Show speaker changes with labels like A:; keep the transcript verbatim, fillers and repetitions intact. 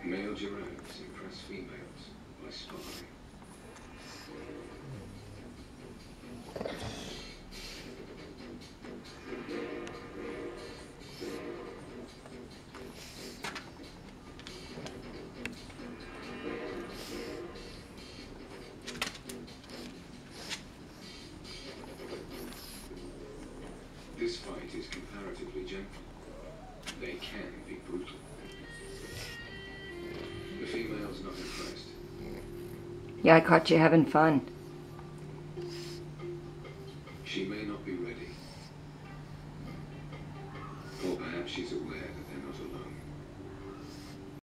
A: Male giraffes impress females by spying. This fight is comparatively gentle. They can be brutal. The female's not impressed.
B: Yeah, I caught you having fun.